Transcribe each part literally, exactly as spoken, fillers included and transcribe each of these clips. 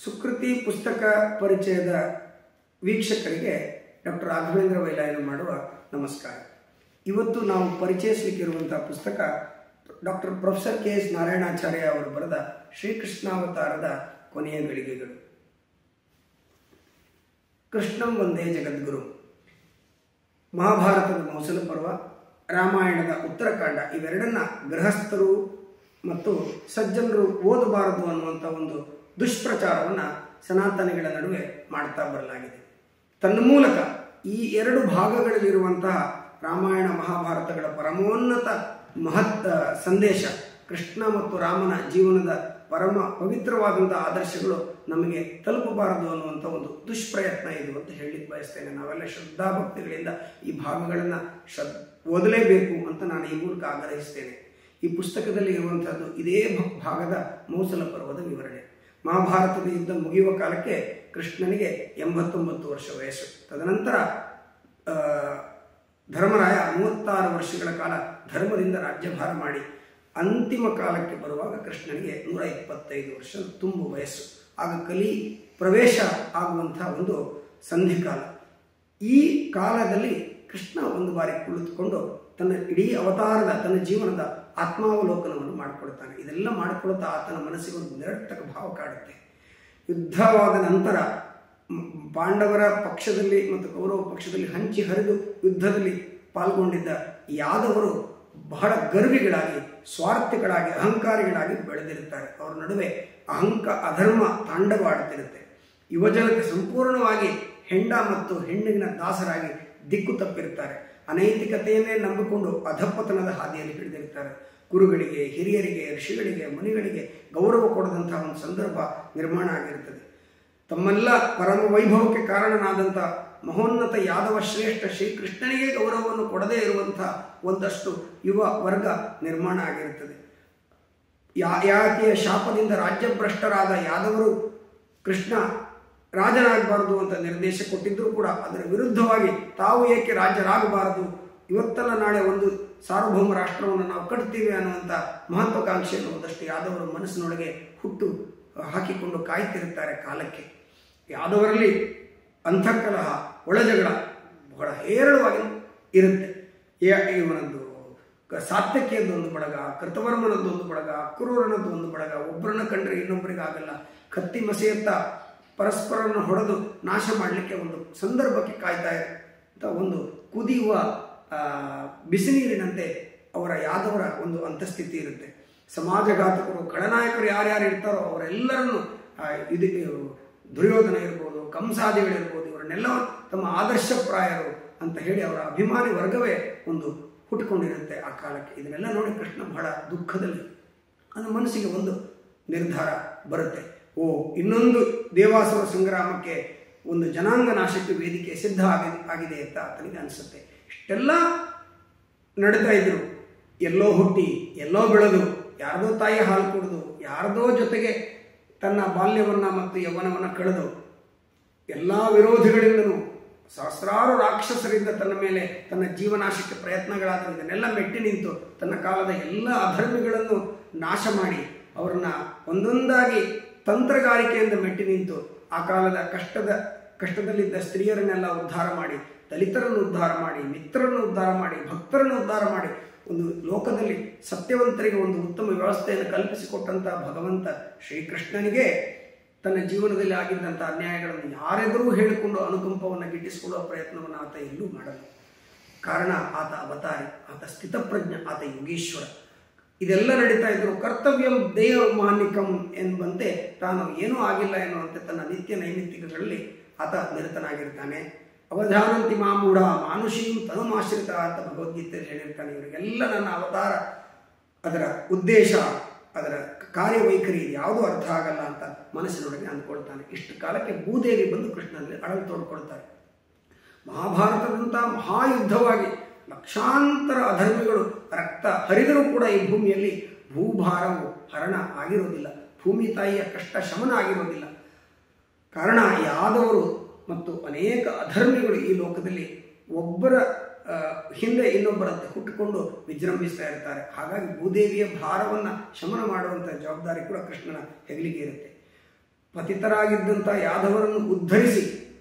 ಸುಕೃತಿ ಪುಸ್ತಕ ಪರಿಚಯದ ವೀಕ್ಷಕರಿಗೆ ಡಾಕ್ಟರ್ ರಾಘವೇಂದ್ರ ವೈಲಾಯನ ಮಾಡುವ ನಮಸ್ಕಾರ. ಇವತ್ತು ನಾವು ಪರಿಚಯಿಸಲಿಕ್ಕಿರುವಂತಹ ಪುಸ್ತಕ doctor professor K S Narayanacharya ಅವರು ಬರೆದ ಶ್ರೀಕೃಷ್ಣಾವತಾರದ ಕೊನೆಯ ಗಳಿಗೆಗಳು. ಕೃಷ್ಣಂ ವಂದೇ ಜಗದ್ಗುರು. ಮಹಾಭಾರತದ ಮೌಸಲ ಪರ್ವ, ರಾಮಾಯಣದ ಉತ್ತರಕಾಂಡ ಇವೆರಡನ್ನ ಗೃಹಸ್ಥರು ಮತ್ತು ಸಜ್ಜನರು ಓದಬಾರದು ಅನ್ನುವಂಥ ಒಂದು ದುಷ್ಪ್ರಚಾರವನ್ನು ಸನಾತನಿಗಳ ನಡುವೆ ಮಾಡ್ತಾ ಬರಲಾಗಿದೆ. ತನ್ನ ಮೂಲಕ ಈ ಎರಡು ಭಾಗಗಳಲ್ಲಿರುವಂತಹ ರಾಮಾಯಣ ಮಹಾಭಾರತಗಳ ಪರಮೋನ್ನತ ಮಹತ್ ಸಂದೇಶ, ಕೃಷ್ಣ ಮತ್ತು ರಾಮನ ಜೀವನದ ಪರಮ ಪವಿತ್ರವಾದಂತಹ ಆದರ್ಶಗಳು ನಮಗೆ ತಲುಪಬಾರದು ಅನ್ನುವಂಥ ಒಂದು ದುಷ್ಪ್ರಯತ್ನ ಇದು ಅಂತ ಹೇಳಲಿಕ್ಕೆ ಬಯಸ್ತೇನೆ. ನಾವೆಲ್ಲ ಶ್ರದ್ಧಾಭಕ್ತಿಗಳಿಂದ ಈ ಭಾಗಗಳನ್ನು ಶ್ರದ್ ಓದಲೇಬೇಕು ಅಂತ ನಾನು ಈ ಮೂಲಕ ಆಗ್ರಹಿಸ್ತೇನೆ. ಈ ಪುಸ್ತಕದಲ್ಲಿ ಇರುವಂತಹದ್ದು ಇದೇ ಭಾಗದ ಮೌಸಲ ಪರ್ವದ ವಿವರಣೆ. ಮಹಾಭಾರತದ ಯುದ್ಧ ಮುಗಿಯುವ ಕಾಲಕ್ಕೆ ಕೃಷ್ಣನಿಗೆ ಎಂಬತ್ತೊಂಬತ್ತು ವರ್ಷ ವಯಸ್ಸು. ತದನಂತರ ಧರ್ಮರಾಯ ಮೂವತ್ತಾರು ವರ್ಷಗಳ ಕಾಲ ಧರ್ಮದಿಂದ ರಾಜ್ಯಭಾರ ಮಾಡಿ ಅಂತಿಮ ಕಾಲಕ್ಕೆ ಬರುವಾಗ ಕೃಷ್ಣನಿಗೆ ನೂರ ಇಪ್ಪತ್ತೈದು ವರ್ಷ ತುಂಬು ವಯಸ್ಸು. ಆಗ ಕಲಿ ಪ್ರವೇಶ ಆಗುವಂತಹ ಒಂದು ಸಂಧಿಕಾಲ. ಈ ಕಾಲದಲ್ಲಿ ಕೃಷ್ಣ ಒಂದು ಬಾರಿ ಕುಳಿತುಕೊಂಡು ತನ್ನ ಇಡೀ ಅವತಾರದ ತನ್ನ ಜೀವನದ ಆತ್ಮಾವಲೋಕನವನ್ನು ಮಾಡಿಕೊಳ್ತಾನೆ. ಇದೆಲ್ಲ ಮಾಡಿಕೊಳ್ತಾ ಆತನ ಮನಸ್ಸಿಗೆ ಒಂದು ನಿರರ್ಥಕ ಭಾವ ಕಾಡುತ್ತೆ. ಯುದ್ಧವಾದ ನಂತರ ಪಾಂಡವರ ಪಕ್ಷದಲ್ಲಿ ಮತ್ತು ಕೌರವ ಪಕ್ಷದಲ್ಲಿ ಹಂಚಿ ಹರಿದು ಯುದ್ಧದಲ್ಲಿ ಪಾಲ್ಗೊಂಡಿದ್ದ ಯಾದವರು ಬಹಳ ಗರ್ವಿಗಳಾಗಿ, ಸ್ವಾರ್ಥಿಗಳಾಗಿ, ಅಹಂಕಾರಿಗಳಾಗಿ ಬೆಳೆದಿರುತ್ತಾರೆ. ಅವರ ನಡುವೆ ಅಹಂಕ ಅಧರ್ಮ ತಾಂಡವಾಡುತ್ತಿರುತ್ತೆ. ಯುವಜನತೆ ಸಂಪೂರ್ಣವಾಗಿ ಹೆಂಡ ಮತ್ತು ಹೆಣ್ಣಿನ ದಾಸರಾಗಿ ದಿಕ್ಕು ತಪ್ಪಿರುತ್ತಾರೆ. ಅನೈತಿಕತೆಯನ್ನೇ ನಂಬಿಕೊಂಡು ಅಧಪತನದ ಹಾದಿಯಲ್ಲಿ ಹಿಡಿದಿರುತ್ತಾರೆ. ಗುರುಗಳಿಗೆ, ಹಿರಿಯರಿಗೆ, ಋಷಿಗಳಿಗೆ, ಮುನಿಗಳಿಗೆ ಗೌರವ ಕೊಡದಂತಹ ಒಂದು ಸಂದರ್ಭ ನಿರ್ಮಾಣ ಆಗಿರುತ್ತದೆ. ತಮ್ಮೆಲ್ಲ ಪರಮ ವೈಭವಕ್ಕೆ ಕಾರಣನಾದಂಥ ಮಹೋನ್ನತ ಯಾದವ ಶ್ರೇಷ್ಠ ಶ್ರೀಕೃಷ್ಣನಿಗೆ ಗೌರವವನ್ನು ಕೊಡದೇ ಇರುವಂತಹ ಒಂದಷ್ಟು ಯುವ ವರ್ಗ ನಿರ್ಮಾಣ ಆಗಿರುತ್ತದೆ. ಯಾ ಯಾತಿಯ ಶಾಪದಿಂದ ರಾಜ್ಯಭ್ರಷ್ಟರಾದ ಯಾದವರು ಕೃಷ್ಣ ರಾಜನಾಗಬಾರದು ಅಂತ ನಿರ್ದೇಶ ಕೊಟ್ಟಿದ್ದರೂ ಕೂಡ ಅದರ ವಿರುದ್ಧವಾಗಿ ತಾವು ಏಕೆ ರಾಜ್ಯರಾಗಬಾರದು, ಇವತ್ತಲ್ಲ ನಾಳೆ ಒಂದು ಸಾರ್ವಭೌಮ ರಾಷ್ಟ್ರವನ್ನು ನಾವು ಕಟ್ತೀವಿ ಅನ್ನುವಂಥ ಮಹತ್ವಾಕಾಂಕ್ಷೆಯನ್ನು ಒಂದಷ್ಟು ಯಾದವರ ಮನಸ್ಸಿನೊಳಗೆ ಹುಟ್ಟು ಹಾಕಿಕೊಂಡು ಕಾಯ್ತಿರುತ್ತಾರೆ ಕಾಲಕ್ಕೆ. ಯಾದವರಲ್ಲಿ ಅಂತಃಕಲಹ, ಒಳಜಗಳ ಬಹಳ ಹೇರಳವಾಗಿ ಇರುತ್ತೆ. ಇವನದ್ದು ಸಾತ್ಯಕಿಯದ್ದೊಂದು ಬಳಗ, ಕೃತವರ್ಮನದ್ದೊಂದು ಬಳಗ, ಅಕ್ರೂರನದ್ದು ಒಂದು ಬಳಗ, ಒಬ್ಬರನ್ನ ಕಂಡ್ರೆ ಇನ್ನೊಬ್ಬರಿಗೆ ಆಗಲ್ಲ, ಕತ್ತಿ ಮಸೆಯತ್ತ ಪರಸ್ಪರನ್ನು ಹೊಡೆದು ನಾಶ ಮಾಡಲಿಕ್ಕೆ ಒಂದು ಸಂದರ್ಭಕ್ಕೆ ಕಾಯ್ತಾ ಇರುವಂಥ ಒಂದು ಕುದಿಯುವ ಬಿಸಿನೀರಿನಂತೆ ಅವರ ಯಾದವರ ಒಂದು ಅಂತಸ್ಥಿತಿ ಇರುತ್ತೆ. ಸಮಾಜಘಾತಕರು, ಖಳನಾಯಕರು ಯಾರ್ಯಾರು ಇರ್ತಾರೋ ಅವರೆಲ್ಲರನ್ನು ಇದು ದುರ್ಯೋಧನ ಇರ್ಬೋದು, ಕಂಸಾದಿಗಳಿರ್ಬೋದು, ಇವರನ್ನೆಲ್ಲ ತಮ್ಮ ಆದರ್ಶಪ್ರಾಯರು ಅಂತ ಹೇಳಿ ಅವರ ಅಭಿಮಾನಿ ವರ್ಗವೇ ಒಂದು ಹುಟ್ಟುಕೊಂಡಿರುತ್ತೆ ಆ ಕಾಲಕ್ಕೆ. ಇದನ್ನೆಲ್ಲ ನೋಡಿ ಕೃಷ್ಣ ಬಹಳ ದುಃಖದಲ್ಲಿ ಅದು ಮನಸ್ಸಿಗೆ ಒಂದು ನಿರ್ಧಾರ ಬರುತ್ತೆ. ಓ, ಇನ್ನೊಂದು ದೇವಾಸುರ ಸಂಗ್ರಾಮಕ್ಕೆ, ಒಂದು ಜನಾಂಗ ನಾಶಕ್ಕೆ ವೇದಿಕೆ ಸಿದ್ಧ ಆಗಿ ಆಗಿದೆ ಅಂತ ಆತನಿಗೆ ಅನಿಸುತ್ತೆ. ಇಷ್ಟೆಲ್ಲ ನಡೀತಾ ಇದ್ರು, ಎಲ್ಲೋ ಹುಟ್ಟಿ ಎಲ್ಲೋ ಬೆಳೆದು ಯಾರದೋ ತಾಯಿ ಹಾಲು ಕುಡಿದು ಯಾರದೋ ಜೊತೆಗೆ ತನ್ನ ಬಾಲ್ಯವನ್ನ ಮತ್ತು ಯೌವನವನ್ನು ಕಳೆದು ಎಲ್ಲ ವಿರೋಧಿಗಳಿಂದಲೂ ಸಹಸ್ರಾರು ರಾಕ್ಷಸರಿಂದ ತನ್ನ ಮೇಲೆ ತನ್ನ ಜೀವನಾಶಕ್ಕೆ ಪ್ರಯತ್ನಗಳಾದರೂ ಇದನ್ನೆಲ್ಲ ಮೆಟ್ಟಿ ನಿಂತು ತನ್ನ ಕಾಲದ ಎಲ್ಲ ಅಧರ್ಮಿಗಳನ್ನು ನಾಶ ಮಾಡಿ ಅವರನ್ನ ಒಂದೊಂದಾಗಿ ತಂತ್ರಗಾರಿಕೆಯಿಂದ ಮೆಟ್ಟಿ ನಿಂತು ಆ ಕಾಲದ ಕಷ್ಟದ ಕಷ್ಟದಲ್ಲಿದ್ದ ಸ್ತ್ರೀಯರನ್ನೆಲ್ಲ ಉದ್ಧಾರ ಮಾಡಿ, ದಲಿತರನ್ನು ಉದ್ಧಾರ ಮಾಡಿ, ಮಿತ್ರರನ್ನು ಉದ್ಧಾರ ಮಾಡಿ, ಭಕ್ತರನ್ನು ಉದ್ಧಾರ ಮಾಡಿ ಒಂದು ಲೋಕದಲ್ಲಿ ಸತ್ಯವಂತರಿಗೆ ಒಂದು ಉತ್ತಮ ವ್ಯವಸ್ಥೆಯನ್ನು ಕಲ್ಪಿಸಿಕೊಟ್ಟಂತಹ ಭಗವಂತ ಶ್ರೀಕೃಷ್ಣನಿಗೆ ತನ್ನ ಜೀವನದಲ್ಲಿ ಆಗಿದ್ದಂಥ ಅನ್ಯಾಯಗಳನ್ನು ಯಾರೆದುರೂ ಹೇಳಿಕೊಂಡು ಅನುಕಂಪವನ್ನು ಗಿಟ್ಟಿಸಿಕೊಳ್ಳುವ ಪ್ರಯತ್ನವನ್ನು ಆತ ಎಲ್ಲೂ ಮಾಡಲ್ಲ. ಕಾರಣ ಆತ ಅವತಾರಿ, ಆತ ಸ್ಥಿತಪ್ರಜ್ಞ, ಆತ ಯೋಗೀಶ್ವರ. ಇದೆಲ್ಲ ನಡೀತಾ ಇದ್ರು ಕರ್ತವ್ಯಂ ದೇವ ಮಾನಿಕಂ ಎಂಬಂತೆ ತಾನು ಏನೂ ಆಗಿಲ್ಲ ಎನ್ನುವಂತೆ ತನ್ನ ನಿತ್ಯ ನೈಮಿತ್ತಿಕಗಳಲ್ಲಿ ಆತ ನಿರತನಾಗಿರ್ತಾನೆ. ಅವಧಾನಂತಿ ಮಾಮೂಢ ಮಾನುಷೀಂ ತನುಮಾಶ್ರಿತ ಅಂತ ಭಗವದ್ಗೀತೆಯಲ್ಲಿ ಹೇಳಿರ್ತಾನೆ. ಇವರಿಗೆಲ್ಲ ನನ್ನ ಅವತಾರ, ಅದರ ಉದ್ದೇಶ, ಅದರ ಕಾರ್ಯವೈಖರಿ ಯಾವುದೂ ಅರ್ಥ ಆಗಲ್ಲ ಅಂತ ಮನಸ್ಸಿನೊಳಗೆ ಅಂದ್ಕೊಳ್ತಾನೆ. ಇಷ್ಟು ಕಾಲಕ್ಕೆ ಭೂದೇವಿ ಬಂದು ಕೃಷ್ಣನಲ್ಲಿ ಅಳಲು ತೋಡ್ಕೊಳ್ತಾರೆ. ಮಹಾಭಾರತದಂಥ ಮಹಾಯುದ್ಧವಾಗಿ ಲಕ್ಷಾಂತರ ಅಧರ್ಮಿಗಳು ರಕ್ತ ಹರಿದರೂ ಕೂಡ ಈ ಭೂಮಿಯಲ್ಲಿ ಭೂಭಾರವು ಹರಣ ಆಗಿರೋದಿಲ್ಲ, ಭೂಮಿ ತಾಯಿಯ ಕಷ್ಟ ಶಮನ ಆಗಿರೋದಿಲ್ಲ. ಕಾರಣ ಯಾದವರು ಮತ್ತು ಅನೇಕ ಅಧರ್ಮಿಗಳು ಈ ಲೋಕದಲ್ಲಿ ಒಬ್ಬರ ಹಿಂದೆ ಇನ್ನೊಬ್ಬರಂತೆ ಹುಟ್ಟುಕೊಂಡು ವಿಜೃಂಭಿಸ್ತಾ ಇರ್ತಾರೆ. ಹಾಗಾಗಿ ಭೂದೇವಿಯ ಭಾರವನ್ನು ಶಮನ ಮಾಡುವಂಥ ಜವಾಬ್ದಾರಿ ಕೂಡ ಕೃಷ್ಣನ ಹೆಗಲಿಗೆ ಇರುತ್ತೆ. ಪತಿತರಾಗಿದ್ದಂಥ ಯಾದವರನ್ನು ಉದ್ಧರಿಸಿ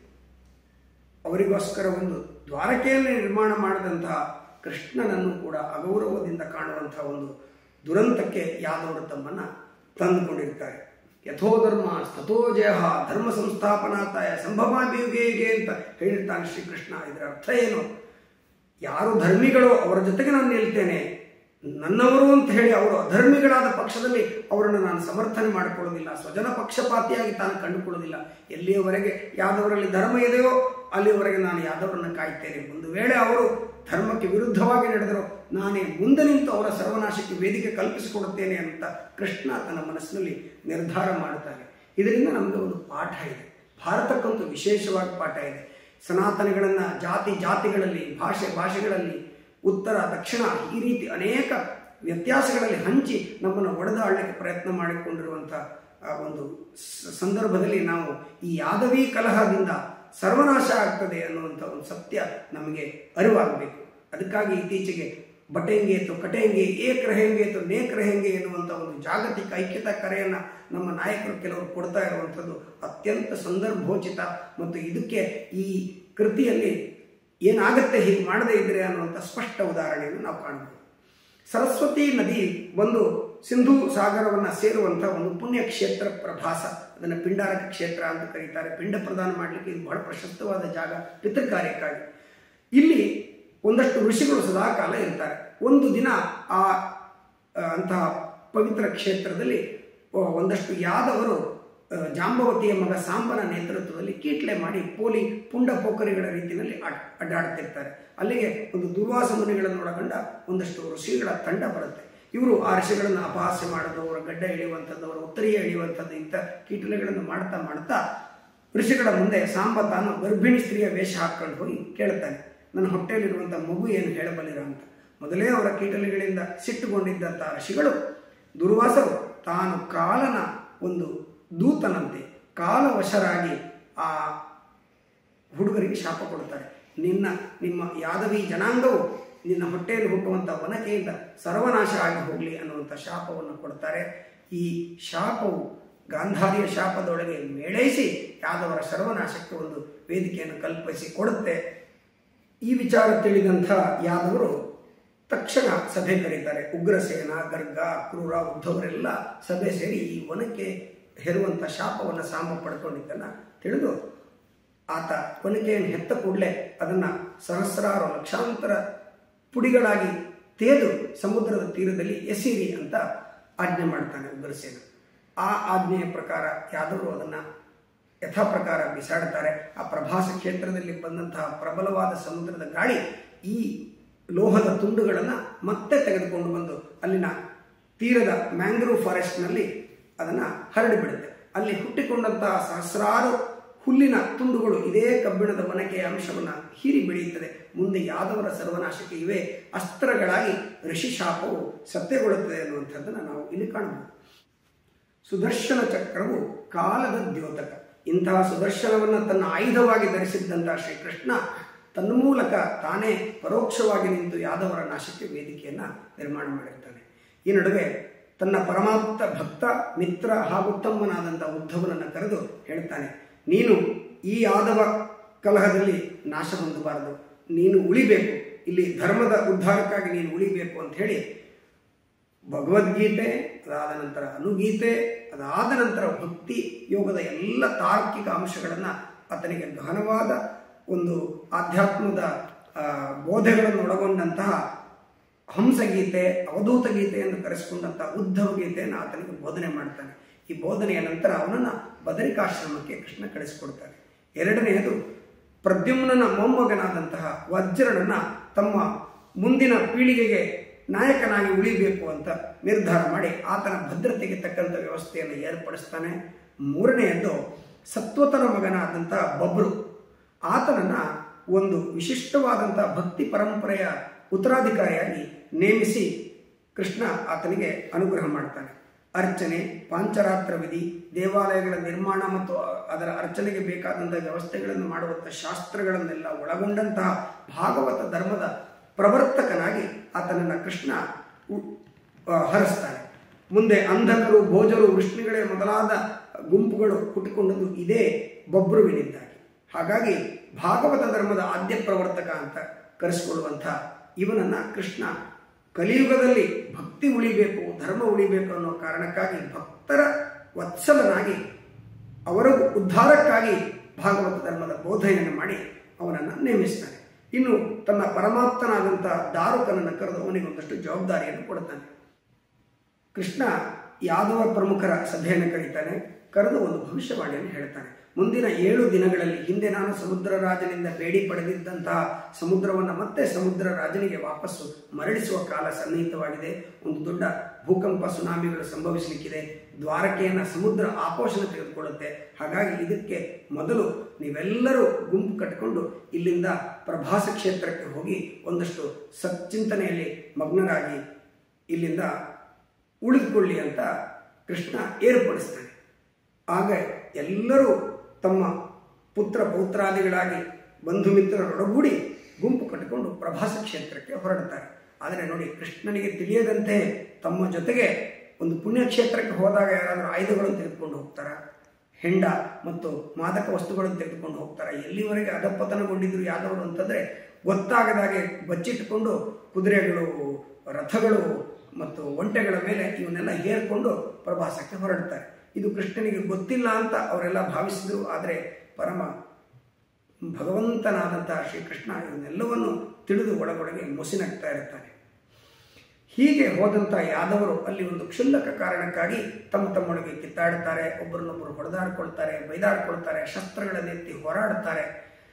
ಅವರಿಗೋಸ್ಕರ ಒಂದು ದ್ವಾರಕೆಯನ್ನು ನಿರ್ಮಾಣ ಮಾಡಿದಂತಹ ಕೃಷ್ಣನನ್ನು ಕೂಡ ಅಗೌರವದಿಂದ ಕಾಣುವಂತಹ ಒಂದು ದುರಂತಕ್ಕೆ ಯಾದವರು ತಮ್ಮನ್ನ ತಂದುಕೊಂಡಿರ್ತಾರೆ. ಯಥೋಧರ್ಮ ತಥೋ ಜಯ, ಧರ್ಮ ಸಂಸ್ಥಾಪನಾತಾಯ ಸಂಭವಾಭಿಯುಗೇಗೆ ಅಂತ ಹೇಳಿರ್ತಾನೆ ಶ್ರೀಕೃಷ್ಣ. ಇದರ ಅರ್ಥ ಏನು? ಯಾರು ಧರ್ಮಿಗಳೋ ಅವರ ಜೊತೆಗೆ ನಾನು ನಿಲ್ತೇನೆ, ನನ್ನವರು ಅಂತ ಹೇಳಿ ಅವರು ಅಧರ್ಮಿಗಳಾದ ಪಕ್ಷದಲ್ಲಿ ಅವರನ್ನು ನಾನು ಸಮರ್ಥನೆ ಮಾಡಿಕೊಳ್ಳೋದಿಲ್ಲ, ಸ್ವಜನ ಪಕ್ಷಪಾತಿಯಾಗಿ ತಾನು ಕಂಡುಕೊಳ್ಳೋದಿಲ್ಲ. ಎಲ್ಲಿಯವರೆಗೆ ಯಾದವರಲ್ಲಿ ಧರ್ಮ ಇದೆಯೋ ಅಲ್ಲಿಯವರೆಗೆ ನಾನು ಯಾದವರನ್ನು ಕಾಯ್ತೇನೆ. ಒಂದು ವೇಳೆ ಅವರು ಧರ್ಮಕ್ಕೆ ವಿರುದ್ಧವಾಗಿ ನಡೆದರೂ ನಾನೇ ಮುಂದೆ ನಿಂತು ಅವರ ಸರ್ವನಾಶಕ್ಕೆ ವೇದಿಕೆ ಕಲ್ಪಿಸಿಕೊಡುತ್ತೇನೆ ಅಂತ ಕೃಷ್ಣ ತನ್ನ ಮನಸ್ಸಿನಲ್ಲಿ ನಿರ್ಧಾರ ಮಾಡುತ್ತಾನೆ. ಇದರಿಂದ ನಮಗೆ ಒಂದು ಪಾಠ ಇದೆ, ಭಾರತಕ್ಕಂತೂ ವಿಶೇಷವಾಗಿ ಪಾಠ ಇದೆ. ಸನಾತನಿಗಳನ್ನು ಜಾತಿ ಜಾತಿಗಳಲ್ಲಿ, ಭಾಷೆ ಭಾಷೆಗಳಲ್ಲಿ, ಉತ್ತರ ದಕ್ಷಿಣ ಈ ರೀತಿ ಅನೇಕ ವ್ಯತ್ಯಾಸಗಳಲ್ಲಿ ಹಂಚಿ ನಮ್ಮನ್ನು ಒಡೆದಾಡಲಿಕ್ಕೆ ಪ್ರಯತ್ನ ಮಾಡಿಕೊಂಡಿರುವಂಥ ಒಂದು ಸಂದರ್ಭದಲ್ಲಿ ನಾವು ಈ ಯಾದವಿ ಕಲಹದಿಂದ ಸರ್ವನಾಶ ಆಗ್ತದೆ ಅನ್ನುವಂಥ ಒಂದು ಸತ್ಯ ನಮಗೆ ಅರಿವಾಗಬೇಕು. ಅದಕ್ಕಾಗಿ ಇತ್ತೀಚೆಗೆ ಬಟೆಂಗೆ ತೋ ಕಟೆಂಗೆ, ಏಕ್ ರಹೆಂಗೆ ತೋ ನೇಕ್ ರಹೆಂಗೆ ಎನ್ನುವಂಥ ಒಂದು ಜಾಗತಿಕ ಐಕ್ಯತಾ ಕರೆಯನ್ನು ನಮ್ಮ ನಾಯಕರು ಕೆಲವರು ಕೊಡ್ತಾ ಇರುವಂಥದ್ದು ಅತ್ಯಂತ ಸಂದರ್ಭೋಚಿತ. ಮತ್ತು ಇದಕ್ಕೆ ಈ ಕೃತಿಯಲ್ಲಿ ಏನಾಗುತ್ತೆ ಹೀಗೆ ಮಾಡದೇ ಇದ್ರೆ ಅನ್ನುವಂಥ ಸ್ಪಷ್ಟ ಉದಾಹರಣೆಯನ್ನು ನಾವು ಕಾಣಬಹುದು. ಸರಸ್ವತಿ ನದಿ ಒಂದು ಸಿಂಧೂ ಸಾಗರವನ್ನು ಸೇರುವಂಥ ಒಂದು ಪುಣ್ಯ ಕ್ಷೇತ್ರ ಪ್ರಭಾಸ, ಅದನ್ನು ಪಿಂಡಾರಕ ಕ್ಷೇತ್ರ ಅಂತ ಕರೀತಾರೆ. ಪಿಂಡ ಪ್ರದಾನ ಮಾಡಲಿಕ್ಕೆ ಇದು ಬಹಳ ಪ್ರಶಸ್ತವಾದ ಜಾಗ ಪಿತೃಕಾರ್ಯಕ್ಕಾಗಿ. ಇಲ್ಲಿ ಒಂದಷ್ಟು ಋಷಿಗಳು ಸದಾಕಾಲ ಇರ್ತಾರೆ. ಒಂದು ದಿನ ಆ ಅಂತಹ ಪವಿತ್ರ ಕ್ಷೇತ್ರದಲ್ಲಿ ಒಂದಷ್ಟು ಯಾದವರು ಜಾಂಬವತಿಯ ಮಗ ಸಾಂಬನ ನೇತೃತ್ವದಲ್ಲಿ ಕೀಟ್ಲೆ ಮಾಡಿ ಪೋಲಿ ಪುಂಡ ಪೋಖರಿಗಳ ರೀತಿಯಲ್ಲಿ ಅಡ್ಡಾಡ್ತಿರ್ತಾರೆ. ಅಲ್ಲಿಗೆ ಒಂದು ದುರ್ವಾಸ ಮುನಿಗಳನ್ನು ಒಳಗೊಂಡ ಒಂದಷ್ಟು ಋಷಿಗಳ ತಂಡ ಬರುತ್ತೆ. ಇವರು ಆ ಋಷಿಗಳನ್ನು ಅಪಹಾಸ್ಯ ಮಾಡೋದು, ಅವರ ಗಡ್ಡ ಎಳೆಯುವಂಥದ್ದು, ಅವರ ಉತ್ತರಿಯ ಎಳೆಯುವಂಥದ್ದು, ಇಂಥ ಕೀಟಲೆಗಳನ್ನು ಮಾಡ್ತಾ ಮಾಡ್ತಾ ಋಷಿಗಳ ಮುಂದೆ ಸಾಂಬ ತಾನು ಗರ್ಭಿಣಿ ಸ್ತ್ರೀಯ ವೇಷ ಹಾಕೊಂಡು ಹೋಗಿ ಕೇಳ್ತಾನೆ, ನನ್ನ ಹೊಟ್ಟೆಯಲ್ಲಿರುವಂಥ ಮಗು ಏನು ಹೇಳಬಲ್ಲಿರ ಅಂತ. ಮೊದಲೇ ಅವರ ಕೀಟಲೆಗಳಿಂದ ಸಿಟ್ಟುಕೊಂಡಿದ್ದಂಥ ಋಷಿಗಳು ದುರ್ವಾಸರು ತಾನು ಕಾಲನ ಒಂದು ದೂತನಂತೆ ಕಾಲವಶರಾಗಿ ಆ ಹುಡುಗರಿಗೆ ಶಾಪ ಕೊಡ್ತಾರೆ. ನಿನ್ನ ನಿಮ್ಮ ಯಾದವಿ ಜನಾಂಗವು ನಿನ್ನ ಹೊಟ್ಟೆಯಲ್ಲಿ ಹುಟ್ಟುವಂಥ ವನಕೆಯಿಂದ ಸರ್ವನಾಶ ಆಗಿ ಹೋಗಲಿ ಅನ್ನುವಂಥ ಶಾಪವನ್ನು ಕೊಡ್ತಾರೆ. ಈ ಶಾಪವು ಗಾಂಧಾರಿಯ ಶಾಪದೊಳಗೆ ಮೇಳೈಸಿ ಯಾದವರ ಸರ್ವನಾಶಕ್ಕೆ ಒಂದು ವೇದಿಕೆಯನ್ನು ಕಲ್ಪಿಸಿ ಕೊಡುತ್ತೆ. ಈ ವಿಚಾರ ತಿಳಿದಂಥ ಯಾದವರು ತಕ್ಷಣ ಸಭೆ ಕರೀತಾರೆ. ಉಗ್ರಸೇನ, ಗರ್ಗ, ಕ್ರೂರ, ಉದ್ಧವರೆಲ್ಲ ಸಭೆ ಸೇರಿ ಈ ವನಕ್ಕೆ ಹೆರುವಂಥ ಶಾಪವನ್ನು ಸಾಂಬ ಪಡ್ಕೊಂಡಿದ್ದನ್ನು ತಿಳಿದು ಆತ ವನಿಕೆಯನ್ನು ಹೆತ್ತ ಕೂಡಲೇ ಅದನ್ನು ಸಹಸ್ರಾರು ಲಕ್ಷಾಂತರ ಪುಡಿಗಳಾಗಿ ತೇದು ಸಮುದ್ರದ ತೀರದಲ್ಲಿ ಎಸಿರಿ ಅಂತ ಆಜ್ಞೆ ಮಾಡ್ತಾನೆ ಉಗ್ರಸೇನ. ಆ ಆಜ್ಞೆಯ ಪ್ರಕಾರ ಯಾದವರು ಅದನ್ನು ಯಥಾ ಪ್ರಕಾರ ಬಿಸಾಡ್ತಾರೆ. ಆ ಪ್ರಭಾಸ ಕ್ಷೇತ್ರದಲ್ಲಿ ಬಂದಂತಹ ಪ್ರಬಲವಾದ ಸಮುದ್ರದ ಗಾಳಿ ಈ ಲೋಹದ ತುಂಡುಗಳನ್ನು ಮತ್ತೆ ತೆಗೆದುಕೊಂಡು ಬಂದು ಅಲ್ಲಿನ ತೀರದ ಮ್ಯಾಂಗ್ರೋವ್ ಫಾರೆಸ್ಟ್ನಲ್ಲಿ ಅದನ್ನು ಹರಡಿಬಿಡುತ್ತೆ. ಅಲ್ಲಿ ಹುಟ್ಟಿಕೊಂಡಂತಹ ಸಹಸ್ರಾರು ಹುಲ್ಲಿನ ತುಂಡುಗಳು ಇದೇ ಕಬ್ಬಿಣದ ವನಕೆಯ ಅಂಶವನ್ನು ಹೀರಿ ಬೆಳೆಯುತ್ತದೆ. ಮುಂದೆ ಯಾದವರ ಸರ್ವನಾಶಕ್ಕೆ ಇವೇ ಅಸ್ತ್ರಗಳಾಗಿ ಋಷಿಶಾಪವು ಸತ್ಯಗೊಳ್ಳುತ್ತದೆ ಅನ್ನುವಂಥದ್ದನ್ನು ನಾವು ಇಲ್ಲಿ ಕಾಣಬಹುದು. ಸುದರ್ಶನ ಚಕ್ರವು ಕಾಲದ ದ್ಯೋತಕ. ಇಂತಹ ಸುದರ್ಶನವನ್ನು ತನ್ನ ಆಯುಧವಾಗಿ ಧರಿಸಿದ್ದಂತಹ ಶ್ರೀಕೃಷ್ಣ ತನ್ನ ಮೂಲಕ ತಾನೇ ಪರೋಕ್ಷವಾಗಿ ನಿಂತು ಯಾದವರ ನಾಶಕ್ಕೆ ವೇದಿಕೆಯನ್ನು ನಿರ್ಮಾಣ ಮಾಡಿರ್ತಾನೆ. ಈ ನಡುವೆ ತನ್ನ ಪರಮಾಪ್ತ ಭಕ್ತ ಮಿತ್ರ ಹಾಗೂ ತಮ್ಮನಾದಂಥ ಉದ್ಧವನನ್ನು ಕರೆದು ಹೇಳ್ತಾನೆ, ನೀನು ಈ ಯಾದವ ಕಲಹದಲ್ಲಿ ನಾಶ ಹೊಂದಬಾರದು, ನೀನು ಉಳಿಬೇಕು, ಇಲ್ಲಿ ಧರ್ಮದ ಉದ್ಧಾರಕ್ಕಾಗಿ ನೀನು ಉಳಿಬೇಕು ಅಂತ ಹೇಳಿ ಭಗವದ್ಗೀತೆ, ಅದಾದ ನಂತರ ಅನುಗೀತೆ, ಅದಾದ ನಂತರ ಭಕ್ತಿ ಯೋಗದ ಎಲ್ಲ ತಾರ್ಕಿಕ ಅಂಶಗಳನ್ನು ಆತನಿಗೆ ಗಹನವಾದ ಒಂದು ಆಧ್ಯಾತ್ಮದ ಬೋಧೆಗಳನ್ನು ಒಳಗೊಂಡಂತಹ ಹಂಸಗೀತೆ, ಅವಧೂತ ಗೀತೆ ಎಂದು ಕರೆಸಿಕೊಂಡಂಥ ಉದ್ಧವ ಗೀತೆಯನ್ನು ಆತನಿಗೆ ಬೋಧನೆ ಮಾಡ್ತಾನೆ. ಈ ಬೋಧನೆಯ ನಂತರ ಅವನನ್ನು ಬದರಿಕಾಶ್ರಮಕ್ಕೆ ಕೃಷ್ಣ ಕಳಿಸಿಕೊಡ್ತಾನೆ. ಎರಡನೆಯದು ಪ್ರದ್ಯುಮ್ನನ ಮೊಮ್ಮಗನಾದಂತಹ ವಜ್ರನನ್ನ ತಮ್ಮ ಮುಂದಿನ ಪೀಳಿಗೆಗೆ ನಾಯಕನಾಗಿ ಉಳಿಬೇಕು ಅಂತ ನಿರ್ಧಾರ ಮಾಡಿ ಆತನ ಭದ್ರತೆಗೆ ತಕ್ಕಂಥ ವ್ಯವಸ್ಥೆಯನ್ನು ಏರ್ಪಡಿಸ್ತಾನೆ. ಮೂರನೆಯದ್ದು ಸತ್ವತನ ಮಗನಾದಂತಹ ಬಬ್ರು, ಆತನನ್ನು ಒಂದು ವಿಶಿಷ್ಟವಾದಂಥ ಭಕ್ತಿ ಪರಂಪರೆಯ ಉತ್ತರಾಧಿಕಾರಿಯಾಗಿ ನೇಮಿಸಿ ಕೃಷ್ಣ ಆತನಿಗೆ ಅನುಗ್ರಹ ಮಾಡ್ತಾನೆ. ಅರ್ಚನೆ, ಪಾಂಚರಾತ್ರ ವಿಧಿ, ದೇವಾಲಯಗಳ ನಿರ್ಮಾಣ ಮತ್ತು ಅದರ ಅರ್ಚನೆಗೆ ಬೇಕಾದಂಥ ವ್ಯವಸ್ಥೆಗಳನ್ನು ಮಾಡುವಂಥ ಶಾಸ್ತ್ರಗಳನ್ನೆಲ್ಲ ಒಳಗೊಂಡಂತಹ ಭಾಗವತ ಧರ್ಮದ ಪ್ರವರ್ತಕನಾಗಿ ಆತನನ್ನು ಕೃಷ್ಣ ಹರಿಸ್ತಾನೆ. ಮುಂದೆ ಅಂಧಕರು, ಭೋಜರು, ವೃಷ್ಣಿಗಳೇ ಮೊದಲಾದ ಗುಂಪುಗಳು ಹುಟ್ಟಿಕೊಂಡದ್ದು ಇದೇ ಬಬ್ರುವಿನಿಂದಾಗಿ. ಹಾಗಾಗಿ ಭಾಗವತ ಧರ್ಮದ ಆದ್ಯ ಪ್ರವರ್ತಕ ಅಂತ ಕರೆಸಿಕೊಳ್ಳುವಂಥ ಇವನನ್ನು ಕೃಷ್ಣ ಕಲಿಯುಗದಲ್ಲಿ ಭಕ್ತಿ ಉಳಿಬೇಕು, ಧರ್ಮ ಉಳಿಬೇಕು ಅನ್ನೋ ಕಾರಣಕ್ಕಾಗಿ ಭಕ್ತರ ವತ್ಸಲನಾಗಿ ಅವರ ಉದ್ಧಾರಕ್ಕಾಗಿ ಭಾಗವತ ಧರ್ಮದ ಬೋಧನೆಯನ್ನು ಮಾಡಿ ಅವನನ್ನು ನೇಮಿಸ್ತಾನೆ. ಇನ್ನು ತನ್ನ ಪರಮಾಪ್ತನಾದಂಥ ದಾರುಕನನ್ನು ಕರೆದು ಅವನಿಗೆ ಒಂದಷ್ಟು ಜವಾಬ್ದಾರಿಯನ್ನು ಕೊಡ್ತಾನೆ. ಕೃಷ್ಣ ಯಾದವ ಪ್ರಮುಖರ ಸಭೆಯನ್ನು ಕರೀತಾನೆ. ಕರೆದು ಒಂದು ಭವಿಷ್ಯವಾಣಿಯನ್ನು ಹೇಳ್ತಾನೆ. ಮುಂದಿನ ಏಳು ದಿನಗಳಲ್ಲಿ ಹಿಂದೆ ನಾನು ಸಮುದ್ರ ರಾಜನಿಂದ ಬೇಡಿ ಪಡೆದಿದ್ದಂತಹ ಸಮುದ್ರವನ್ನು ಮತ್ತೆ ಸಮುದ್ರ ರಾಜನಿಗೆ ವಾಪಸ್ಸು ಮರಳಿಸುವ ಕಾಲ ಸನ್ನಿಹಿತವಾಗಿದೆ. ಒಂದು ದೊಡ್ಡ ಭೂಕಂಪ, ಸುನಾಮಿಗಳು ಸಂಭವಿಸಲಿಕ್ಕಿದೆ. ದ್ವಾರಕೆಯನ್ನು ಸಮುದ್ರ ಆಪೋಷಣ ತೆಗೆದುಕೊಳ್ಳುತ್ತೆ. ಹಾಗಾಗಿ ಇದಕ್ಕೆ ಮೊದಲು ನೀವೆಲ್ಲರೂ ಗುಂಪು ಕಟ್ಟಿಕೊಂಡು ಇಲ್ಲಿಂದ ಪ್ರಭಾಸ ಕ್ಷೇತ್ರಕ್ಕೆ ಹೋಗಿ ಒಂದಷ್ಟು ಸಚ್ಚಿಂತನೆಯಲ್ಲಿ ಮಗ್ನರಾಗಿ ಇಲ್ಲಿಂದ ಉಳಿದುಕೊಳ್ಳಿ ಅಂತ ಕೃಷ್ಣ ಏರ್ಪಡಿಸ್ತಾನೆ. ಆಗ ಎಲ್ಲರೂ ತಮ್ಮ ಪುತ್ರ ಪೌತ್ರಾದಿಗಳಾಗಿ ಬಂಧು ಮಿತ್ರರೊಡಗೂಡಿ ಗುಂಪು ಕಟ್ಟಿಕೊಂಡು ಪ್ರಭಾಸ ಕ್ಷೇತ್ರಕ್ಕೆ ಹೊರಡ್ತಾರೆ. ಆದರೆ ನೋಡಿ, ಕೃಷ್ಣನಿಗೆ ತಿಳಿಯದಂತೆ ತಮ್ಮ ಜೊತೆಗೆ ಒಂದು ಪುಣ್ಯಕ್ಷೇತ್ರಕ್ಕೆ ಹೋದಾಗ ಯಾರಾದರೂ ಆಯುಧಗಳನ್ನು ತೆಗೆದುಕೊಂಡು ಹೋಗ್ತಾರ, ಹೆಂಡ ಮತ್ತು ಮಾದಕ ವಸ್ತುಗಳನ್ನು ತೆಗೆದುಕೊಂಡು ಹೋಗ್ತಾರೆ. ಎಲ್ಲಿವರೆಗೆ ಅಧಪತನಗೊಂಡಿದ್ರು ಯಾದವರು ಅಂತಂದರೆ ಗೊತ್ತಾಗದಾಗೆ ಬಚ್ಚಿಟ್ಟುಕೊಂಡು ಕುದುರೆಗಳು, ರಥಗಳು ಮತ್ತು ಒಂಟೆಗಳ ಮೇಲೆ ಇವನ್ನೆಲ್ಲ ಹೇರ್ಕೊಂಡು ಪ್ರವಾಸಕ್ಕೆ ಹೊರಡ್ತಾರೆ. ಇದು ಕೃಷ್ಣನಿಗೆ ಗೊತ್ತಿಲ್ಲ ಅಂತ ಅವರೆಲ್ಲ ಭಾವಿಸಿದರು. ಆದರೆ ಪರಮ ಭಗವಂತನಾದಂತಹ ಶ್ರೀಕೃಷ್ಣ ಇವನ್ನೆಲ್ಲವನ್ನು ತಿಳಿದು ಒಳಗೊಳಗೆ ಮುಸಿನಗ್ತಾ ಇರ್ತಾನೆ. ಹೀಗೆ ಹೋದಂಥ ಯಾದವರು ಅಲ್ಲಿ ಒಂದು ಕ್ಷುಲ್ಲಕ ಕಾರಣಕ್ಕಾಗಿ ತಮ್ಮ ತಮ್ಮೊಳಗೆ ಕಿತ್ತಾಡುತ್ತಾರೆ, ಒಬ್ಬರನ್ನೊಬ್ಬರು ಹೊಡೆದಾಡ್ಕೊಳ್ತಾರೆ, ಬೈದಾಡ್ಕೊಳ್ತಾರೆ, ಶಸ್ತ್ರಗಳನ್ನೆತ್ತಿ ಹೋರಾಡುತ್ತಾರೆ.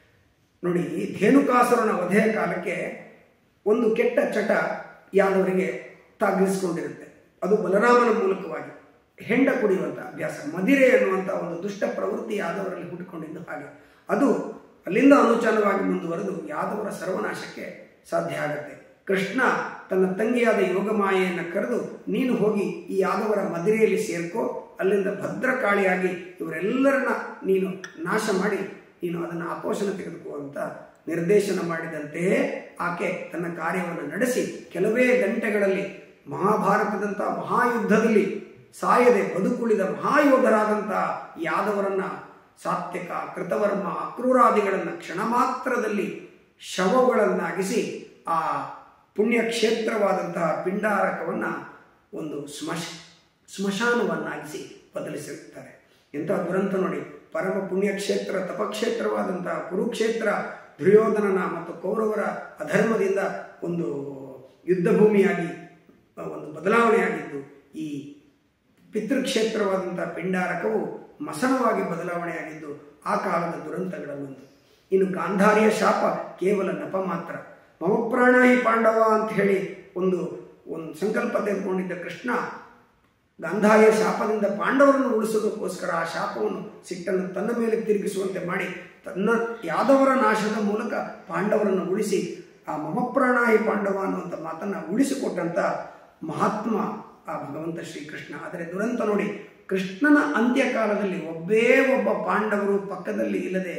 ನೋಡಿ, ಧೇನುಕಾಸುರನ ವಧೆಯ ಕಾಲಕ್ಕೆ ಒಂದು ಕೆಟ್ಟ ಚಟ ಯಾದವರಿಗೆ ತಾಗಿಸಿಕೊಂಡಿರುತ್ತೆ. ಅದು ಬಲರಾಮನ ಮೂಲಕವಾಗಿ ಹೆಂಡ ಕುಡಿಯುವಂಥ ಅಭ್ಯಾಸ, ಮದಿರೆ ಎನ್ನುವಂಥ ಒಂದು ದುಷ್ಟ ಪ್ರವೃತ್ತಿ ಯಾದವರಲ್ಲಿ ಹುಟ್ಟಿಕೊಂಡಿದ್ದು. ಹಾಗೆ ಅದು ಅಲ್ಲಿಂದ ಅನುಚಾನವಾಗಿ ಮುಂದುವರೆದು ಯಾದವರ ಸರ್ವನಾಶಕ್ಕೆ ಸಾಧ್ಯ ಆಗುತ್ತೆ. ಕೃಷ್ಣ ತನ್ನ ತಂಗಿಯಾದ ಯೋಗಮಾಯೆಯನ್ನು ಕರೆದು, ನೀನು ಹೋಗಿ ಈ ಯಾದವರ ಮದಿರೆಯಲ್ಲಿ ಸೇರ್ಕೋ, ಅಲ್ಲಿಂದ ಭದ್ರಕಾಳಿಯಾಗಿ ಇವರೆಲ್ಲರನ್ನ ನೀನು ನಾಶ ಮಾಡಿ ನೀನು ಅದನ್ನು ಆಪೋಷಣ ತೆಗೆದುಕೋ ಅಂತ ನಿರ್ದೇಶನ ಮಾಡಿದಂತೆಯೇ ಆಕೆ ತನ್ನ ಕಾರ್ಯವನ್ನು ನಡೆಸಿ ಕೆಲವೇ ಗಂಟೆಗಳಲ್ಲಿ ಮಹಾಭಾರತದಂಥ ಮಹಾಯುದ್ಧದಲ್ಲಿ ಸಾಯದೆ ಬದುಕುಳಿದ ಮಹಾಯೋಧರಾದಂಥ ಯಾದವರನ್ನ, ಸಾತ್ವಿಕ, ಕೃತವರ್ಮ, ಅಕ್ರೂರಾದಿಗಳನ್ನು ಕ್ಷಣ ಮಾತ್ರದಲ್ಲಿ ಶವಗಳನ್ನಾಗಿಸಿ ಆ ಪುಣ್ಯಕ್ಷೇತ್ರವಾದಂತಹ ಪಿಂಡಾರಕವನ್ನು ಒಂದು ಸ್ಮಶ ಸ್ಮಶಾನವನ್ನಾಗಿಸಿ ಬದಲಿಸಿರುತ್ತಾರೆ. ಎಂಥ ದುರಂತ ನೋಡಿ! ಪರಮ ಪುಣ್ಯಕ್ಷೇತ್ರ, ತಪಕ್ಷೇತ್ರವಾದಂತಹ ಕುರುಕ್ಷೇತ್ರ ದುರ್ಯೋಧನನ ಮತ್ತು ಕೌರವರ ಅಧರ್ಮದಿಂದ ಒಂದು ಯುದ್ಧ ಭೂಮಿಯಾಗಿ ಒಂದು ಬದಲಾವಣೆಯಾಗಿದ್ದು, ಈ ಪಿತೃಕ್ಷೇತ್ರವಾದಂಥ ಪಿಂಡಾರಕವು ಮಸಣವಾಗಿ ಬದಲಾವಣೆಯಾಗಿದ್ದು ಆ ಕಾಲದ ದುರಂತಗಳಲ್ಲೊಂದು. ಇನ್ನು ಗಾಂಧಾರಿಯ ಶಾಪ ಕೇವಲ ನೆಪ ಮಾತ್ರ. ಮಮ ಪ್ರಾಣ ಹಿ ಪಾಂಡವ ಅಂತ ಹೇಳಿ ಒಂದು ಒಂದು ಸಂಕಲ್ಪ ತೆಗೆದುಕೊಂಡಿದ್ದ ಕೃಷ್ಣ ಗಾಂಧಾರಿಯ ಶಾಪದಿಂದ ಪಾಂಡವರನ್ನು ಉಳಿಸೋದಕ್ಕೋಸ್ಕರ ಆ ಶಾಪವನ್ನು, ಸಿಟ್ಟನ್ನು ತನ್ನ ಮೇಲೆ ತಿರುಗಿಸುವಂತೆ ಮಾಡಿ ತನ್ನ ಯಾದವರ ನಾಶದ ಮೂಲಕ ಪಾಂಡವರನ್ನು ಉಳಿಸಿ ಆ ಮಮ ಪ್ರಾಣ ಹಿ ಪಾಂಡವ ಅನ್ನುವಂಥ ಮಾತನ್ನು ಉಳಿಸಿಕೊಟ್ಟಂಥ ಮಹಾತ್ಮ ಆ ಭಗವಂತ ಶ್ರೀಕೃಷ್ಣ. ಆದರೆ ದುರಂತ ನೋಡಿ, ಕೃಷ್ಣನ ಅಂತ್ಯಕಾಲದಲ್ಲಿ ಒಬ್ಬೇ ಒಬ್ಬ ಪಾಂಡವರು ಪಕ್ಕದಲ್ಲಿ ಇಲ್ಲದೆ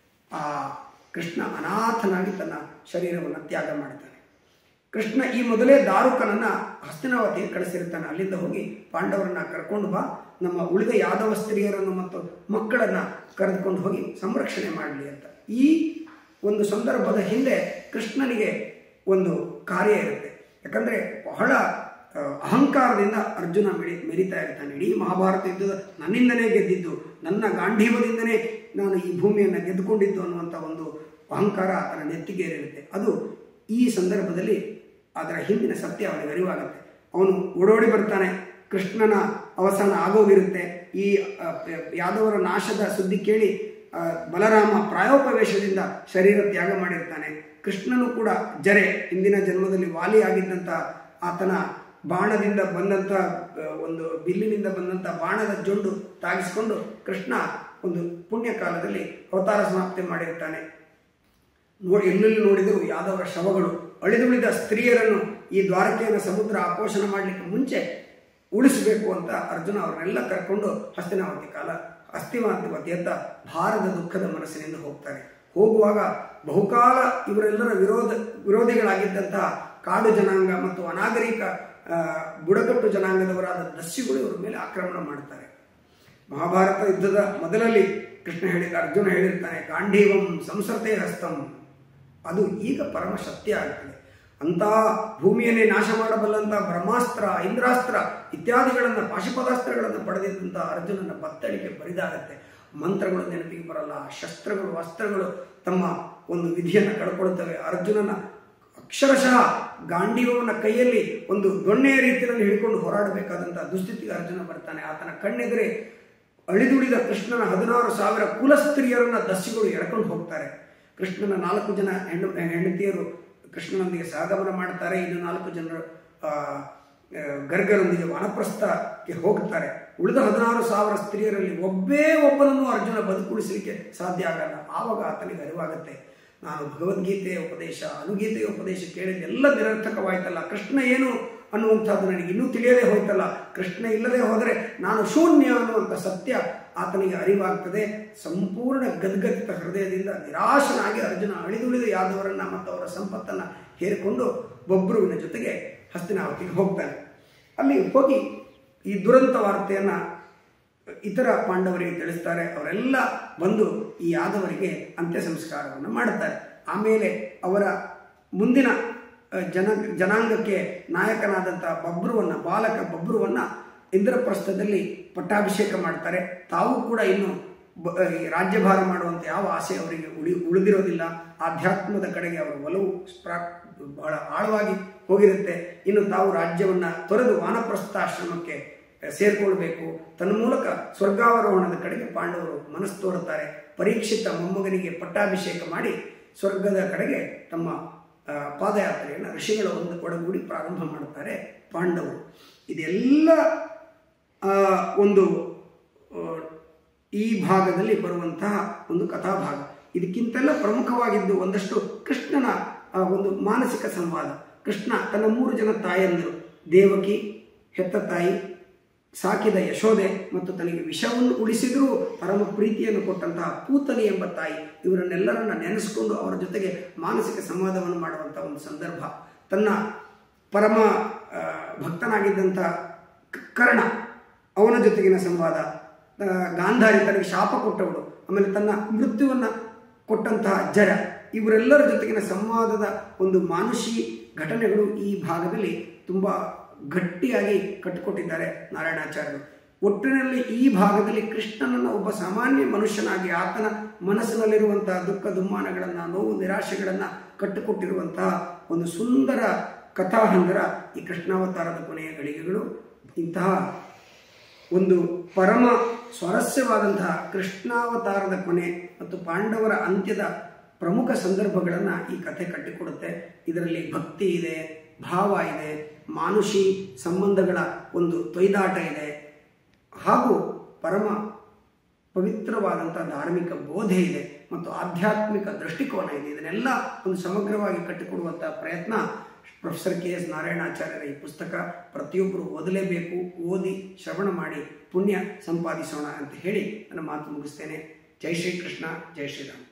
ಆ ಕೃಷ್ಣ ಅನಾಥನಾಗಿ ತನ್ನ ಶರೀರವನ್ನು ತ್ಯಾಗ ಮಾಡ್ತಾನೆ. ಕೃಷ್ಣ ಈ ಮೊದಲೇ ದಾರುಕನನ್ನು ಹಸ್ತಿನಾವತಿಗೆ ಕಳಿಸಿರ್ತಾನೆ. ಅಲ್ಲಿಂದ ಹೋಗಿ ಪಾಂಡವರನ್ನ ಕರ್ಕೊಂಡು ಬಾ, ನಮ್ಮ ಉಳಿದ ಯಾದವ ಸ್ತ್ರೀಯರನ್ನು ಮತ್ತು ಮಕ್ಕಳನ್ನು ಕರೆದುಕೊಂಡು ಹೋಗಿ ಸಂರಕ್ಷಣೆ ಮಾಡಲಿ ಅಂತ. ಈ ಒಂದು ಸಂದರ್ಭದ ಹಿಂದೆ ಕೃಷ್ಣನಿಗೆ ಒಂದು ಕಾರ್ಯ ಇರುತ್ತೆ. ಯಾಕಂದರೆ ಬಹಳ ಅಹಂಕಾರದಿಂದ ಅರ್ಜುನ ಮೆರಿ ಮೆರಿತಾ ಇರ್ತಾನೆ. ಇಡೀ ಮಹಾಭಾರತ ಯುದ್ಧದ ನನ್ನಿಂದನೇ ಗೆದ್ದಿದ್ದು, ನನ್ನ ಗಾಂಧೀವದಿಂದನೇ ನಾನು ಈ ಭೂಮಿಯನ್ನು ಗೆದ್ದುಕೊಂಡಿದ್ದು ಅನ್ನುವಂಥ ಒಂದು ಅಹಂಕಾರ ಆತನ ನೆತ್ತಿಗೇರಿರುತ್ತೆ. ಅದು ಈ ಸಂದರ್ಭದಲ್ಲಿ ಅದರ ಹಿಂದಿನ ಸತ್ಯ ಅವನಿಗೆ ಅರಿವಾಗುತ್ತೆ. ಅವನು ಓಡೋಡಿ ಬರ್ತಾನೆ. ಕೃಷ್ಣನ ಅವಸಾನ ಆಗೋಗಿರುತ್ತೆ. ಈ ಯಾದವರ ನಾಶದ ಸುದ್ದಿ ಕೇಳಿ ಬಲರಾಮ ಪ್ರಾಯೋಪವೇಶದಿಂದ ಶರೀರ ತ್ಯಾಗ ಮಾಡಿರ್ತಾನೆ. ಕೃಷ್ಣನು ಕೂಡ ಜರೆ, ಹಿಂದಿನ ಜನ್ಮದಲ್ಲಿ ವಾಲಿ ಆಗಿದ್ದಂಥ ಆತನ ಬಾಣದಿಂದ ಬಂದಂಥ ಒಂದು ಬಿಲ್ಲಿನಿಂದ ಬಂದಂಥ ಬಾಣದ ಜೊಂಡು ತಾಗಿಸಿಕೊಂಡು ಕೃಷ್ಣ ಒಂದು ಪುಣ್ಯ ಕಾಲದಲ್ಲಿ ಅವತಾರ ಸಮಾಪ್ತಿ ಮಾಡಿರ್ತಾನೆ. ನೋಡಿ, ಎಲ್ಲೆಲ್ಲಿ ನೋಡಿದರೂ ಯಾದವರ ಶವಗಳು. ಅಳಿದುಳಿದ ಸ್ತ್ರೀಯರನ್ನು ಈ ದ್ವಾರಕೆಯನ್ನು ಸಮುದ್ರ ಆಪೋಷಣ ಮಾಡಲಿಕ್ಕೆ ಮುಂಚೆ ಉಳಿಸಬೇಕು ಅಂತ ಅರ್ಜುನ ಅವರನ್ನೆಲ್ಲ ಕರ್ಕೊಂಡು ಹಸ್ತಿನಾವತಿ ಕಾಲ ಹಸ್ತಿನಾವತಿಯತ್ತ ಭಾರದ ದುಃಖದ ಮನಸ್ಸಿನಿಂದ ಹೋಗ್ತಾರೆ. ಹೋಗುವಾಗ ಬಹುಕಾಲ ಇವರೆಲ್ಲರ ವಿರೋಧ ವಿರೋಧಿಗಳಾಗಿದ್ದಂತಹ ಕಾಡು ಜನಾಂಗ ಮತ್ತು ಅನಾಗರಿಕ ಬುಡಕಟ್ಟು ಜನಾಂಗದವರಾದ ದಸ್ಯುಗಳು ಇವರ ಮೇಲೆ ಆಕ್ರಮಣ ಮಾಡ್ತಾರೆ. ಮಹಾಭಾರತ ಯುದ್ಧದ ಮೊದಲಲ್ಲಿ ಕೃಷ್ಣ ಹೇಳಿ ಅರ್ಜುನ ಹೇಳಿರ್ತಾನೆ, ಗಾಂಧೀವಂ ಸಂಸರ್ತೆ ಹಸ್ತಂ, ಅದು ಈಗ ಪರಮ ಸತ್ಯ ಆಗ್ತದೆ. ಅಂಥ ಭೂಮಿಯನ್ನೇ ನಾಶ ಮಾಡಬಲ್ಲಂಥ ಬ್ರಹ್ಮಾಸ್ತ್ರ, ಇಂದ್ರಾಸ್ತ್ರ ಇತ್ಯಾದಿಗಳನ್ನು ಪಾಶುಪದಾಸ್ತ್ರಗಳನ್ನು ಪಡೆದಿದ್ದಂಥ ಅರ್ಜುನನ ಬತ್ತಳಿಕೆ ಬರಿದಾಗತ್ತೆ. ಮಂತ್ರಗಳು ನೆನಪಿಗೆ ಬರಲ್ಲ, ಶಸ್ತ್ರಗಳು ಅಸ್ತ್ರಗಳು ತಮ್ಮ ಒಂದು ವಿಧಿಯನ್ನು ಕಳ್ಕೊಳ್ತವೆ. ಅರ್ಜುನನ ಅಕ್ಷರಶಃ ಗಾಂಡೀವನ ಕೈಯಲ್ಲಿ ಒಂದು ದೊಣ್ಣೆಯ ರೀತಿಯಲ್ಲಿ ಹಿಡ್ಕೊಂಡು ಹೋರಾಡಬೇಕಾದಂಥ ದುಸ್ಥಿತಿಗೆ ಅರ್ಜುನ ಬರ್ತಾನೆ. ಆತನ ಕಣ್ಣೆದುರೇ ಅಳಿದುಳಿದ ಕೃಷ್ಣನ ಹದಿನಾರು ಸಾವಿರ ಕುಲಸ್ತ್ರೀಯರನ್ನ ದಸ್ಯುಗಳು ಎಳ್ಕೊಂಡು ಹೋಗ್ತಾರೆ. ಕೃಷ್ಣನ ನಾಲ್ಕು ಜನ ಹೆಣ್ಣು ಹೆಂಡತಿಯರು ಕೃಷ್ಣನೊಂದಿಗೆ ಸಹಗಮನ ಮಾಡ್ತಾರೆ. ಇನ್ನು ನಾಲ್ಕು ಜನರು ಗರ್ಗರೊಂದಿಗೆ ವಾನಪ್ರಸ್ಥಕ್ಕೆ ಹೋಗ್ತಾರೆ. ಉಳಿದ ಹದಿನಾರು ಸಾವಿರ ಸ್ತ್ರೀಯರಲ್ಲಿ ಒಬ್ಬೇ ಒಬ್ಬನನ್ನು ಅರ್ಜುನ ಬದುಕುಳಿಸಲಿಕ್ಕೆ ಸಾಧ್ಯ ಆಗಲ್ಲ. ಆವಾಗ ಆತನಿಗೆ ಅರಿವಾಗುತ್ತೆ, ನಾನು ಭಗವದ್ಗೀತೆಯ ಉಪದೇಶ, ಅನುಗೀತೆಯ ಉಪದೇಶ ಕೇಳಿದ ಎಲ್ಲ ನಿರರ್ಥಕವಾಯ್ತಲ್ಲ, ಕೃಷ್ಣ ಏನು ಅನ್ನುವಂಥದ್ದು ನನಗೆ ಇನ್ನೂ ತಿಳಿಯದೇ ಹೋಯ್ತಲ್ಲ, ಕೃಷ್ಣ ಇಲ್ಲದೆ ಹೋದರೆ ನಾನು ಶೂನ್ಯ ಅನ್ನುವಂಥ ಸತ್ಯ ಆತನಿಗೆ ಅರಿವಾಗ್ತದೆ. ಸಂಪೂರ್ಣ ಗದ್ಗದಿತ ಹೃದಯದಿಂದ ನಿರಾಶನಾಗಿ ಅರ್ಜುನ ಅಳಿದುಳಿದ ಯಾದವರನ್ನ ಮತ್ತು ಅವರ ಸಂಪತ್ತನ್ನು ಹೇರಿಕೊಂಡು ಬೊಬ್ರುವಿನ ಜೊತೆಗೆ ಹಸ್ತಿನಾವತಿಗೆ ಹೋಗ್ತಾನೆ. ಅಲ್ಲಿ ಹೋಗಿ ಈ ದುರಂತ ವಾರ್ತೆಯನ್ನು ಇತರ ಪಾಂಡವರಿಗೆ ತಿಳಿಸ್ತಾರೆ. ಅವರೆಲ್ಲ ಬಂದು ಈ ಯಾದವರಿಗೆ ಅಂತ್ಯ ಸಂಸ್ಕಾರವನ್ನು ಮಾಡುತ್ತಾರೆ. ಆಮೇಲೆ ಅವರ ಮುಂದಿನ ಜನ ಜನಾಂಗಕ್ಕೆ ನಾಯಕನಾದಂಥ ಬಬ್ರುವನ್ನು, ಬಾಲಕ ಬಬ್ರುವನ್ನು ಇಂದ್ರಪ್ರಸ್ಥದಲ್ಲಿ ಪಟ್ಟಾಭಿಷೇಕ ಮಾಡ್ತಾರೆ. ತಾವು ಕೂಡ ಇನ್ನು ರಾಜ್ಯಭಾರ ಮಾಡುವಂಥ ಯಾವ ಆಸೆ ಅವರಿಗೆ ಉಳಿ ಉಳಿದಿರೋದಿಲ್ಲ. ಆಧ್ಯಾತ್ಮದ ಕಡೆಗೆ ಅವರ ಒಲವು ಬಹಳ ಆಳವಾಗಿ ಹೋಗಿರುತ್ತೆ. ಇನ್ನು ತಾವು ರಾಜ್ಯವನ್ನು ತೊರೆದು ವಾನಪ್ರಸ್ಥಾಶ್ರಮಕ್ಕೆ ಸೇರ್ಕೊಳ್ಬೇಕು. ತನ್ನ ಮೂಲಕ ಸ್ವರ್ಗಾವರೋಹಣದ ಕಡೆಗೆ ಪಾಂಡವರು ಮನಸ್ಸು ತೋರುತ್ತಾರೆ. ಪರೀಕ್ಷಿತ ಮೊಮ್ಮಗನಿಗೆ ಪಟ್ಟಾಭಿಷೇಕ ಮಾಡಿ ಸ್ವರ್ಗದ ಕಡೆಗೆ ತಮ್ಮ ಪಾದಯಾತ್ರೆಯನ್ನು ಋಷಿಗಳ ಒಂದು ಒಡಗೂಡಿ ಪ್ರಾರಂಭ ಮಾಡುತ್ತಾರೆ ಪಾಂಡವರು. ಇದೆಲ್ಲ ಒಂದು ಈ ಭಾಗದಲ್ಲಿ ಬರುವಂತಹ ಒಂದು ಕಥಾಭಾಗ. ಇದಕ್ಕಿಂತೆಲ್ಲ ಪ್ರಮುಖವಾಗಿದ್ದು ಒಂದಷ್ಟು ಕೃಷ್ಣನ ಒಂದು ಮಾನಸಿಕ ಸಂವಾದ. ಕೃಷ್ಣ ತನ್ನ ಮೂರು ಜನ ತಾಯಂದಿರು, ದೇವಕಿ ಹೆತ್ತ ತಾಯಿ, ಸಾಕಿದ ಯಶೋದೆ ಮತ್ತು ತನಗೆ ವಿಷವನ್ನು ಉಳಿಸಿದರೂ ಪರಮ ಪ್ರೀತಿಯನ್ನು ಕೊಟ್ಟಂತಹ ಪೂತನಿ ಎಂಬ ತಾಯಿ, ಇವರನ್ನೆಲ್ಲರನ್ನ ನೆನೆಸಿಕೊಂಡು ಅವರ ಜೊತೆಗೆ ಮಾನಸಿಕ ಸಂವಾದವನ್ನು ಮಾಡುವಂಥ ಒಂದು ಸಂದರ್ಭ. ತನ್ನ ಪರಮ ಭಕ್ತನಾಗಿದ್ದಂಥ ಕರ್ಣ, ಅವನ ಜೊತೆಗಿನ ಸಂವಾದ, ಗಾಂಧಾರಿ ತನಗೆ ಶಾಪ ಕೊಟ್ಟವಳು, ಆಮೇಲೆ ತನ್ನ ಮೃತ್ಯುವನ್ನು ಕೊಟ್ಟಂತಹ ಜರ, ಇವರೆಲ್ಲರ ಜೊತೆಗಿನ ಸಂವಾದದ ಒಂದು ಮಾನುಷಿ ಘಟನೆಗಳು ಈ ಭಾಗದಲ್ಲಿ ತುಂಬ ಗಟ್ಟಿಯಾಗಿ ಕಟ್ಟಿಕೊಟ್ಟಿದ್ದಾರೆ ನಾರಾಯಣಾಚಾರ್ಯರು. ಒಟ್ಟಿನಲ್ಲಿ ಈ ಭಾಗದಲ್ಲಿ ಕೃಷ್ಣನನ್ನು ಒಬ್ಬ ಸಾಮಾನ್ಯ ಮನುಷ್ಯನಾಗಿ ಆತನ ಮನಸ್ಸಿನಲ್ಲಿರುವಂತಹ ದುಃಖ ದುಮ್ಮಾನಗಳನ್ನು, ನೋವು ನಿರಾಶೆಗಳನ್ನು ಕಟ್ಟಿಕೊಟ್ಟಿರುವಂತಹ ಒಂದು ಸುಂದರ ಕಥಾಹಂದರ ಈ ಕೃಷ್ಣಾವತಾರದ ಕೊನೆಯ ಗಳಿಗೆಗಳು. ಇಂತಹ ಒಂದು ಪರಮ ಸ್ವಾರಸ್ಯವಾದಂತಹ ಕೃಷ್ಣಾವತಾರದ ಕೊನೆ ಮತ್ತು ಪಾಂಡವರ ಅಂತ್ಯದ ಪ್ರಮುಖ ಸಂದರ್ಭಗಳನ್ನು ಈ ಕಥೆ ಕಟ್ಟಿಕೊಡುತ್ತೆ. ಇದರಲ್ಲಿ ಭಕ್ತಿ ಇದೆ, ಭಾವ ಇದೆ, ಮಾನುಷಿ ಸಂಬಂಧಗಳ ಒಂದು ತೊಯ್ದಾಟ ಇದೆ, ಹಾಗೂ ಪರಮ ಪವಿತ್ರವಾದಂಥ ಧಾರ್ಮಿಕ ಬೋಧೆ ಇದೆ ಮತ್ತು ಆಧ್ಯಾತ್ಮಿಕ ದೃಷ್ಟಿಕೋನ ಇದೆ. ಇದನ್ನೆಲ್ಲ ಒಂದು ಸಮಗ್ರವಾಗಿ ಕಟ್ಟಿಕೊಡುವಂಥ ಪ್ರಯತ್ನ ಪ್ರೊಫೆಸರ್ ಕೆ ಎಸ್ ನಾರಾಯಣಾಚಾರ್ಯರ ಈ ಪುಸ್ತಕ. ಪ್ರತಿಯೊಬ್ಬರು ಓದಲೇಬೇಕು, ಓದಿ ಶ್ರವಣ ಮಾಡಿ ಪುಣ್ಯ ಸಂಪಾದಿಸೋಣ ಅಂತ ಹೇಳಿ ನನ್ನ ಮಾತು ಮುಗಿಸ್ತೇನೆ. ಜೈ ಶ್ರೀಕೃಷ್ಣ, ಜೈ ಶ್ರೀರಾಮ್.